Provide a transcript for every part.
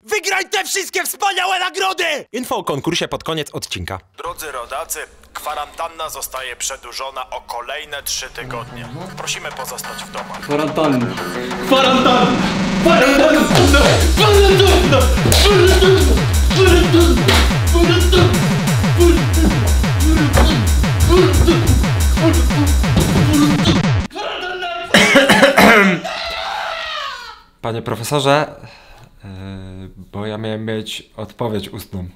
Wygraj te wszystkie wspaniałe nagrody! Info o konkursie pod koniec odcinka. Drodzy rodacy, kwarantanna zostaje przedłużona o kolejne 3 tygodnie. Prosimy pozostać w domach. Kwarantanna! Kwarantanna! Kwarantanna! Panie profesorze, bo ja miałem mieć odpowiedź ustną.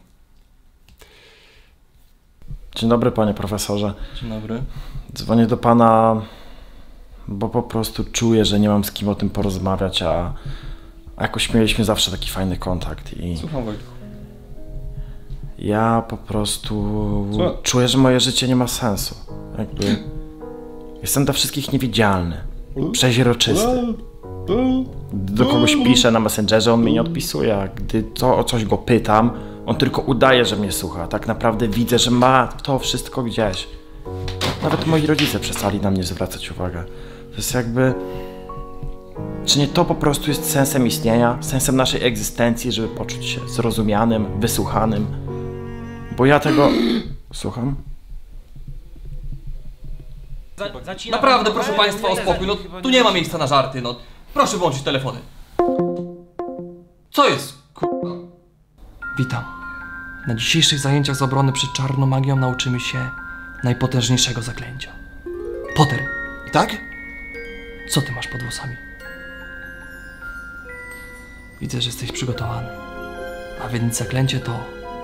Dzień dobry, panie profesorze. Dzień dobry. Dzwonię do pana, bo po prostu czuję, że nie mam z kim o tym porozmawiać, a jakoś mieliśmy zawsze taki fajny kontakt i... Słucham, Wojtku. Ja po prostu czuję, że moje życie nie ma sensu. Jakby... Jestem dla wszystkich niewidzialny, przeźroczysty. Do kogoś piszę na Messengerze, on mnie nie odpisuje, a gdy o coś go pytam, on tylko udaje, że mnie słucha. Tak naprawdę widzę, że ma to wszystko gdzieś. Nawet moi rodzice przestali na mnie zwracać uwagę. To jest jakby... Czy nie to po prostu jest sensem istnienia, sensem naszej egzystencji, żeby poczuć się zrozumianym, wysłuchanym? Bo ja tego... Słucham? Naprawdę proszę państwa o spokój, no tu nie ma miejsca na żarty, no. Proszę włączyć telefony. Co jest, kurwa? Witam. Na dzisiejszych zajęciach z obrony przed czarną magią nauczymy się najpotężniejszego zaklęcia. Potter. Tak? Co ty masz pod włosami? Widzę, że jesteś przygotowany. A więc zaklęcie to...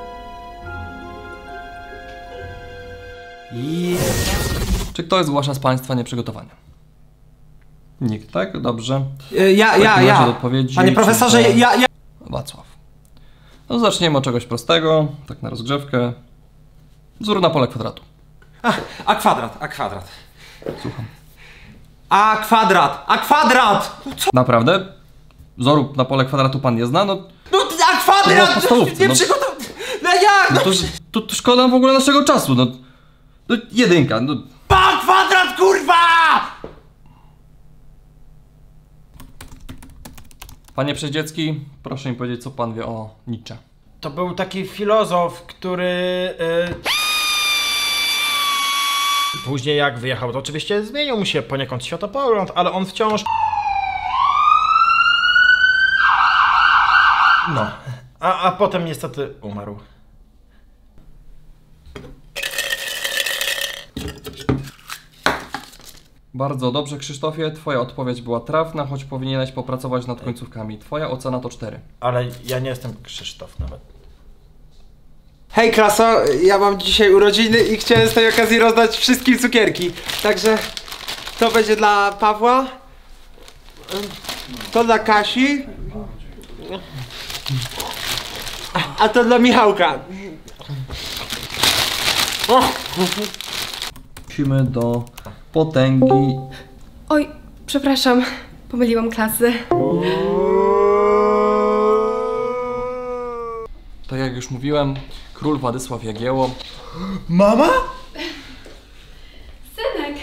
Czy ktoś zgłasza z państwa nieprzygotowania? Nikt, tak? Dobrze. Ja. Odpowiedzi, Panie profesorze, to... ja. Wacław. No zaczniemy od czegoś prostego, tak na rozgrzewkę. Wzór na pole kwadratu. A kwadrat. Słucham. A kwadrat! Co? Naprawdę? Wzoru na pole kwadratu pan nie zna? No A kwadrat! w podstawówce, Nie no. przygotował. No jak? no to szkoda w ogóle naszego czasu, no. No jedynka, no. A kwadrat, kurwa! Panie Przeździecki, proszę mi powiedzieć, co pan wie o Nietzsche. To był taki filozof, który... Później jak wyjechał, to oczywiście zmienił mu się poniekąd światopogląd, ale on wciąż... No. A potem niestety umarł. Bardzo dobrze, Krzysztofie, twoja odpowiedź była trafna, choć powinieneś popracować nad końcówkami. Twoja ocena to 4. Ale ja nie jestem Krzysztof nawet. Hej klaso, ja mam dzisiaj urodziny i chciałem z tej okazji rozdać wszystkim cukierki. Także to będzie dla Pawła, to dla Kasi, a to dla Michałka. Musimy do potęgi. Oj, przepraszam, pomyliłam klasy. Tak jak już mówiłem, król Władysław Jagiełło. Mama? Synek!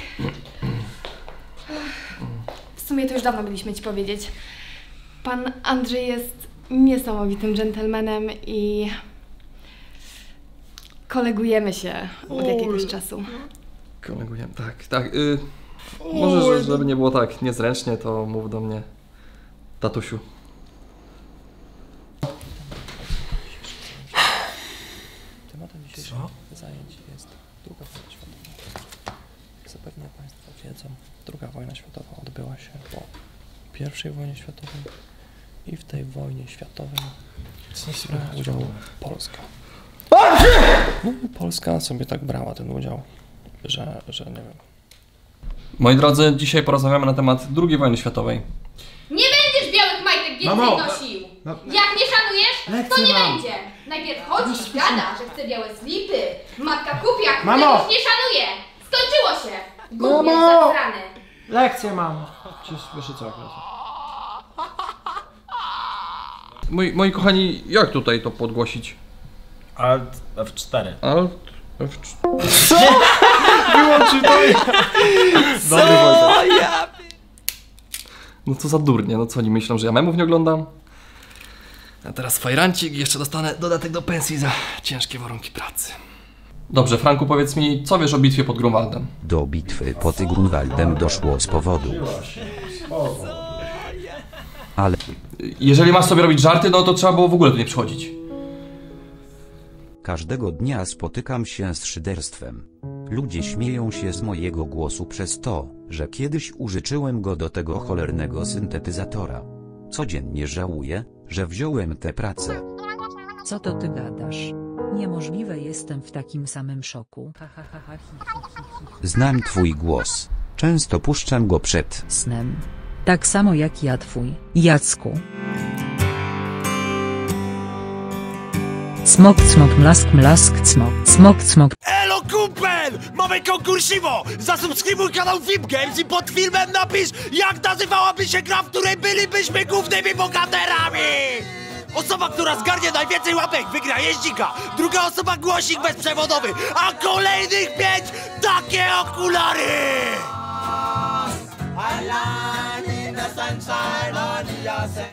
W sumie to już dawno mieliśmy ci powiedzieć. Pan Andrzej jest niesamowitym dżentelmenem i... kolegujemy się od jakiegoś czasu. Kolegujemy, tak. Może, żeby nie było tak niezręcznie, to mów do mnie tatusiu. Tematem dzisiejszych zajęć jest II wojna światowa. Jak zapewne Państwo wiedzą, II wojna światowa odbyła się po I wojnie światowej i w tej wojnie światowej brała udział Polska. No i Polska sobie tak brała ten udział, że nie wiem. Moi drodzy, dzisiaj porozmawiamy na temat II wojny światowej. Nie będziesz białych majtek więcej nosił! Jak nie szanujesz, to nie będzie! Najpierw chodzi i gada, że chce białe slipy. Matka kupia, której już nie szanuje! Skończyło się! Gówniarz zasrany! Lekcję mam. Wiesz co, moi kochani, jak tutaj to podgłosić? Alt F4. Alt F4. Wyłączył to. Dobry Wojtek. No co za durnie, no co oni myślą, że ja memów nie oglądam? A teraz fajrancik i jeszcze dostanę dodatek do pensji za ciężkie warunki pracy. Dobrze, Franku, powiedz mi, co wiesz o bitwie pod Grunwaldem? Do bitwy pod Grunwaldem doszło z powodu. Ale... Jeżeli masz sobie robić żarty, no to trzeba było w ogóle tu nie przychodzić. Każdego dnia spotykam się z szyderstwem. Ludzie śmieją się z mojego głosu przez to, że kiedyś użyczyłem go do tego cholernego syntetyzatora. Codziennie żałuję, że wziąłem tę pracę. Co to ty gadasz? Niemożliwe, jestem w takim samym szoku. Znam twój głos. Często puszczam go przed snem. Tak samo jak ja twój, Jacku. Smok, smok, mlask, mlask, smok, smok, smok. Elo kumpel! Mamy konkursiwo! Zasubskrybuj kanał VIP Games i pod filmem napisz, jak nazywałaby się gra, w której bylibyśmy głównymi bohaterami! Osoba, która zgarnie najwięcej łapek, wygra jeździka. Druga osoba głosik bezprzewodowy, a kolejnych 5 takie okulary!